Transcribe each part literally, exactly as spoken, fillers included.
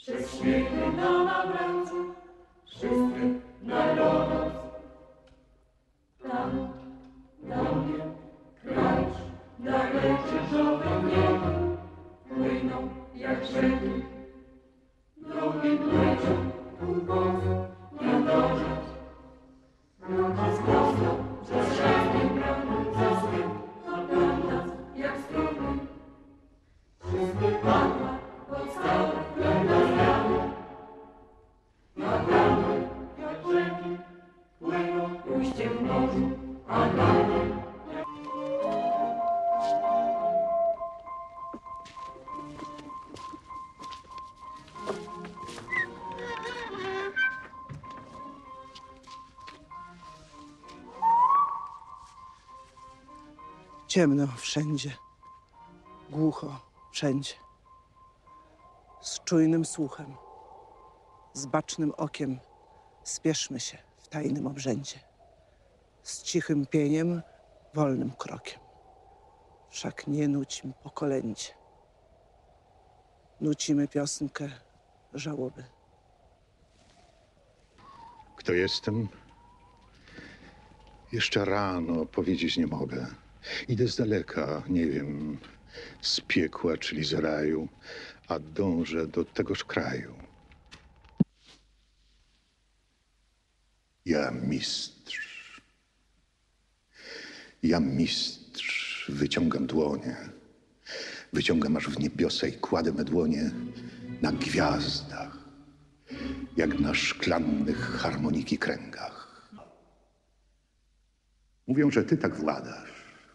przez śmiechy na nawraca, wszystkie narodów. Tam, na mnie, kraj daleczy żołe niebo, płyną jak rzeki. Drogi płyną, tu wąs nie dążać. Drogi sprosto, przez szafki bramy, zasły, a tam nas jak struny. Wszystkie padła, podstawy, chleba zmiany. Na bramy, jak rzeki, płyną ujście w morzu, a bramy. Ciemno wszędzie, głucho wszędzie. Z czujnym słuchem, z bacznym okiem spieszmy się w tajnym obrzędzie. Z cichym pieniem, wolnym krokiem. Wszak nie nućmy po kolędzie. Nucimy piosenkę żałoby. Kto jestem? Jeszcze rano powiedzieć nie mogę. Idę z daleka, nie wiem, z piekła, czyli z raju, a dążę do tegoż kraju. Ja mistrz. Ja mistrz. Wyciągam dłonie. Wyciągam aż w niebiosa i kładę me dłonie na gwiazdach, jak na szklannych harmoniki kręgach. Mówią, że ty tak władasz.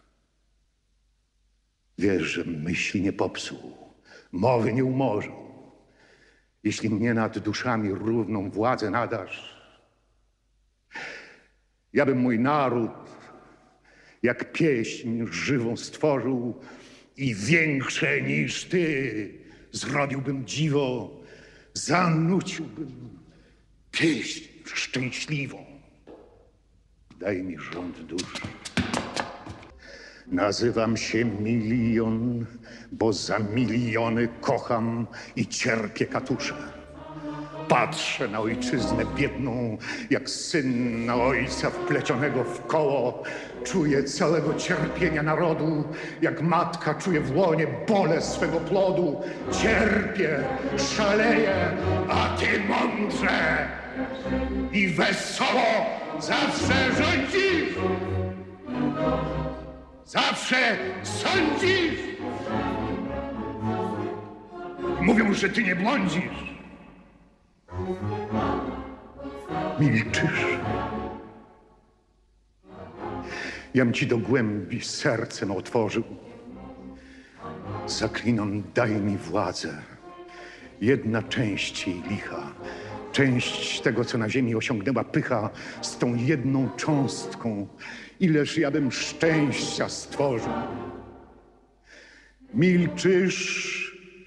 Wiesz, że myśli nie popsuł, mowy nie umorzył. Jeśli mnie nad duszami równą władzę nadasz, ja bym mój naród jak pieśń żywą stworzył i większe niż ty zrobiłbym dziwo, zanuciłbym pieśń szczęśliwą. Daj mi rząd duszy. Nazywam się Milion, bo za miliony kocham i cierpię katusze. Patrzę na ojczyznę biedną, jak syn na ojca wplecionego w koło. Czuję całego cierpienia narodu, jak matka czuje w łonie bole swego plodu. Cierpię, szaleję, a ty mądrze i wesoło zawsze rządzisz. Zawsze sądzisz. Mówią, że ty nie błądzisz. Milczysz. Jam ci do głębi sercem otworzył. Zaklinom, daj mi władzę. Jedna część jej licha. Część tego, co na ziemi osiągnęła pycha, z tą jedną cząstką. Ileż ja bym szczęścia stworzył. Milczysz.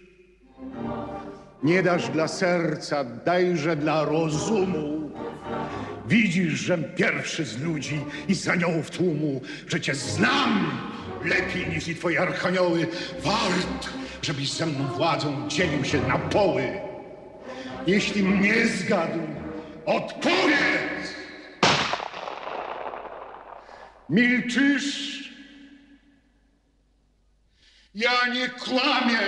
Nie dasz dla serca, dajże dla rozumu. Widzisz, żem pierwszy z ludzi i z aniołów tłumu, że cię znam lepiej niż i twoje archanioły. Wart, żebyś ze mną władzą dzielił się na poły. Jeśli mnie zgadł, odpowiedz! Milczysz? Ja nie kłamię.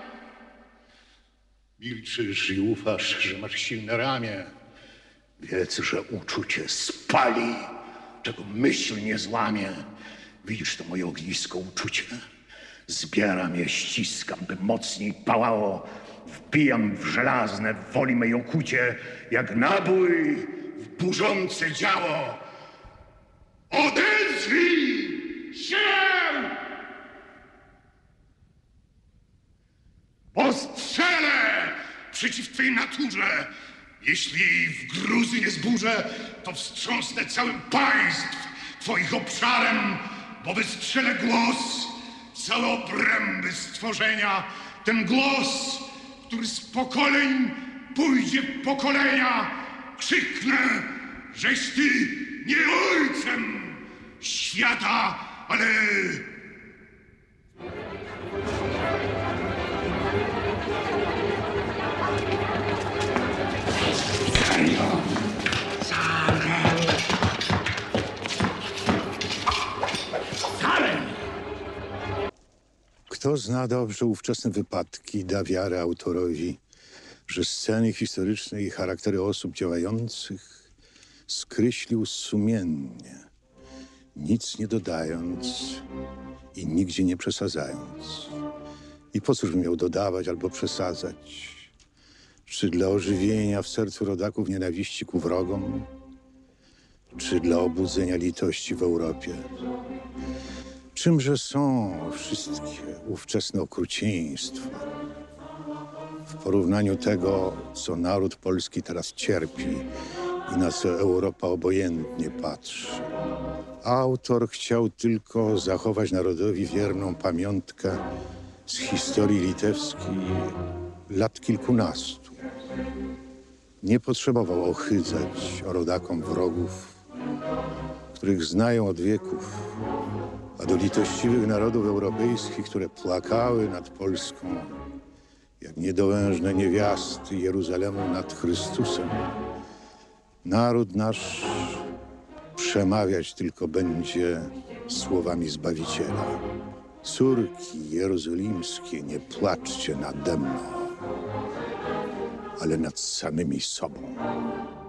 Milczysz i ufasz, że masz silne ramię. Wiedz, że uczucie spali, czego myśl nie złamie. Widzisz to moje ognisko uczucie? Zbieram je, ściskam, by mocniej pałało. Wbijam w żelazne woli meją kucie, jak nabój w burzące działo. Odezwij się! Postrzelę przeciw twej naturze. Jeśli jej w gruzy nie zburzę, to wstrząsnę całym państw twoich obszarem, bo wystrzelę głos całe obręby stworzenia. Ten głos, który z pokoleń pójdzie w pokolenia. Krzyknę, żeś ty nie ojcem świata, ale Kto zna dobrze ówczesne wypadki, da wiarę autorowi, że sceny historyczne i charaktery osób działających skreślił sumiennie, nic nie dodając i nigdzie nie przesadzając. I po cóż miał dodawać albo przesadzać? Czy dla ożywienia w sercu rodaków nienawiści ku wrogom? Czy dla obudzenia litości w Europie? Czymże są wszystkie ówczesne okrucieństwa w porównaniu tego, co naród polski teraz cierpi i na co Europa obojętnie patrzy? Autor chciał tylko zachować narodowi wierną pamiątkę z historii litewskiej lat kilkunastu. Nie potrzebował ohydzać rodakom wrogów, których znają od wieków, a do litościwych narodów europejskich, które płakały nad Polską, jak niedołężne niewiasty Jeruzalemu nad Chrystusem, naród nasz przemawiać tylko będzie słowami Zbawiciela. Córki jerozolimskie, nie płaczcie nade mną, ale nad samymi sobą.